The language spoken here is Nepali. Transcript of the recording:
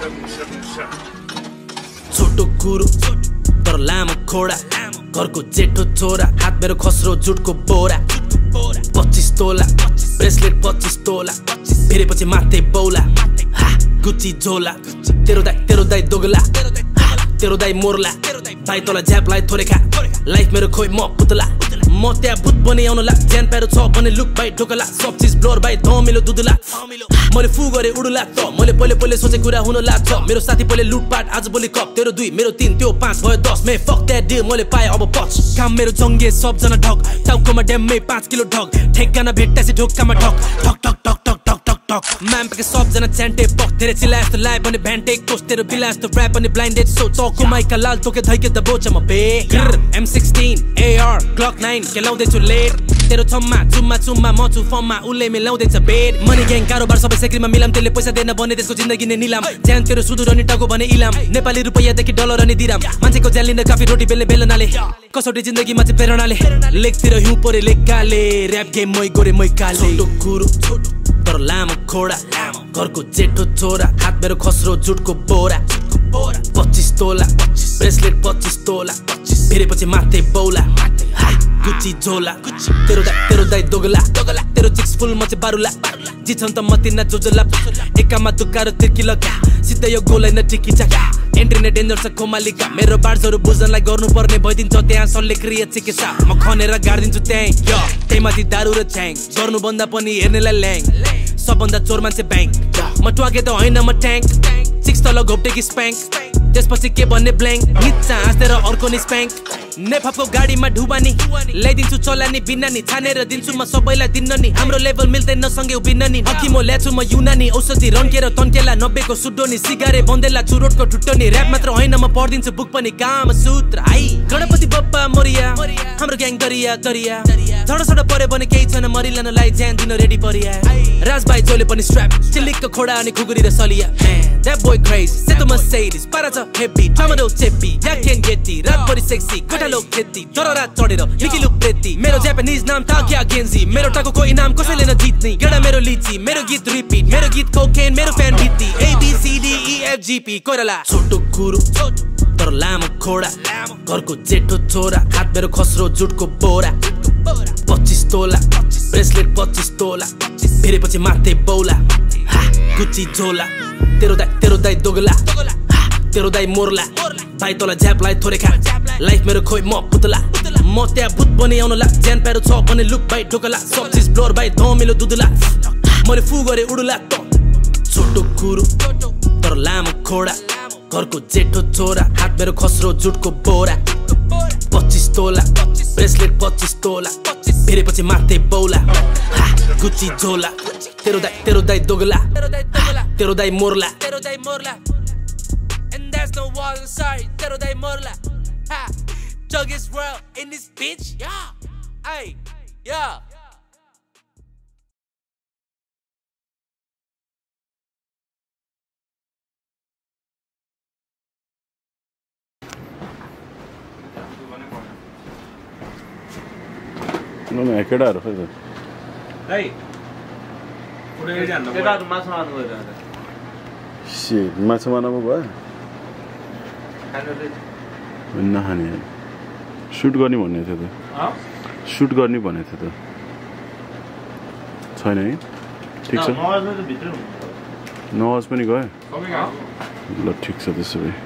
छोटो कुरो तर लामो खोडा घरको जेठो छोरा हात मेरो खस्रो जुटको बोरा 25 तोला ब्रेसलेट 25 तोला फेरेपछि माथे बौला गुच्ची झोला तेरो दाई दोगला तेरो दाई मोर्ला भाइ तँलाई झ्यापलाई थोरै खा लाइफ मेरो खोइ म पुतला म त्यहाँ भूत बने आउनला ज्यान प्यारो छ भने लुक भाइ ढोकला सब चिज ब्लर भाइ धमिलो दुधुला मैले फु गरे उडुला त मैले पहिले सोचे कुरा हुन लाग्छ मेरो साथी पहिले लुटपाट आज बोली कप तेरो 2 मेरो 3 त्यो 5 भयो 10 मे फक द्याट डिल मैले पाए अब पच काम मेरो जङ्गे सबजना ढक टाउकोमा ड्याममै 5 किलो ढक ठेक्काना भेट्टासी ढोक्कामा ठक ठक ठक ठक ठक ठक ठक ठक म्याम पके सबजना च्यान्टे पक धेरै चिला जस्तो लाइभ भने भ्यान्टे कोस्ट तेरो बिला जस्तो ऱ्याप अनि ब्लाइन्डेड सो चौको माइका लाल तोके धैके द बोच म बे M16 AR Glock 9 केलाउँदैछु लेट तेरो छम्मा चुम्मा म छु फममा उले मिलाउँदैछ बेड मनी ग्याङ कारोबार सबै सेक्रीमा मिलाम त्यसले पैसा दिएन भने त्यसको जिन्दगी नै निलाम ज्यान तेरो सुदूर अनि टाको भने इलाम नेपाली रुपैयाँदेखि डलर अनि दिराम मान्छेको ज्यान लिन काफी रोटी बेल्ने बेलनाले कसौटी जिन्दगीमा चाहिँ प्रेरणाले लेखतिर हिउँ परे लेखकाले ऱ्याप गेम मै गोरे मै काले छोटो कुरो तर लामो खोडा घरको जेठो छोरा हात मेरो खस्रो जुटको बोरा 25 तोला ब्रेसलेट 25 तोला फेरेपछि माथे बौला गुच्ची झोला तेरो दाई दोगला तेरो चिक्स फुल म चाहिँ बारुला जिछन् त म तिना जोजोला एकामा दुकारो तिर्की लगा सिधै यो गोलै न टिकी चका एन्ट्री नै डेन्जर छ कोमालिका मेरो बार्सहरू बुझ्नलाई गर्नुपर्ने भइदिन्छ त्यहाँ शल्यक्रिया चिकित्सा म खनेर गाडिदिन्छु त्यही माथि दारू र छ्याङ गर्नुभन्दा पनि हेर्नेलाई ल्याङ सबभन्दा चोर मान्छे ब्याङ्क म ट्वाके त होइन म ट्याङ्क 6 तल घोप्टेकी स्प्याङ्क त्यसपछि के भन्ने ब्ल्याङ्क निच्चा हाँस्दै र अर्को नि स्प्याङ्क नेफापको गाडीमा ढुबानी ल्याइदिन्छु चलानी बिन्नानी छानेर दिन्छु म सबैलाई दिन्न नि हाम्रो लेभल मिल्दैन सँगै उभिन्न नि हकी म ल्याछु म युनानी औषधि रन्केर तन्केला 90 को सुडोनी सिगारे बन्देला चुरोटको ठुट्टोनी ऱ्याप मात्र होइन म पढ्दिन्छु बुक पनि काम सूत्र आई गणपति बप्पा मोरिया हाम्रो ग्याङ गरिया झडसड परे भने केही छैन मरिलानलाई ज्यान दिन रेडी परिया राजभाइ जोले पनि स्ट्र्याप चिल्लिकको खोडा अनि खुकुरी र सलिया That boy crazy, सेतो Mercedes, पारा छ हेभी, टमाटो चेप्पी, Jack and Getty, रातभरि सेक्सी, कोठालो खेती, तर रात चढेर, निकी लुक प्रेती, मेरो जापानिज नाम ताकिया गेन्जी, मेरो टाकोको इनाम कसैले न जित्ने, गेडा मेरो लिची, मेरो गीत रिपिट, मेरो गीत कोकेन, मेरो फ्यान भित्ती, ABCDEFGP, कोइराला, छोटो कुरो, तर लामो खोडा, घरको जेठो छोरा, हात मेरो खस्रो जुटको बोरा, 25 तोला, ब्रेसलेट 25 तोला, फेरेपछि माथे बौला, गुच्ची झोला तेरो दाई दोगला तेरो दाई मोर्ला भाइ तँलाई झ्यापलाई थोरै खा लाइफ मेरो खोइ म पुतला म त्यहाँ भूत बने आउनला ज्यान प्यारो छ भने लुक भाइ ढोकला सब चिज ब्लर भाइ धमिलो दुधुला मैले फु गरे उडुला त छोटो कुरो तर लामो खोडा घरको जेठो छोरा हात मेरो खस्रो जुटको बोरा 25 तोला ब्रेसलेट 25 तोला फेरेपछि माथे बौला गुच्ची झोला तेरो दाई दोगला तेरो दाई मोर्ला and there's no wall inside तेरो दाई मोर्ला Jug is real in this bitch yeah ay yeah No me queda raro eso. Hey. पुरै जान्न केटा माछा मार्नु गइरहेको सी माछा मार्नु भयो नखाने सुट गर्ने भन्ने थियो त सुट गर्ने भनेको थियो त छैन है ठिक छ नवाज पनि गयो ल ठिक छ त्यसो भए